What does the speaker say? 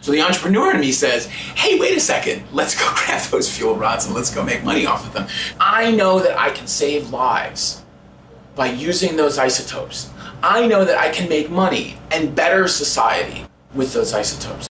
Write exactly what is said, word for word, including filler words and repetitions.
So the entrepreneur in me says, hey, wait a second, let's go grab those fuel rods and let's go make money off of them. I know that I can save lives by using those isotopes. I know that I can make money and better society with those isotopes.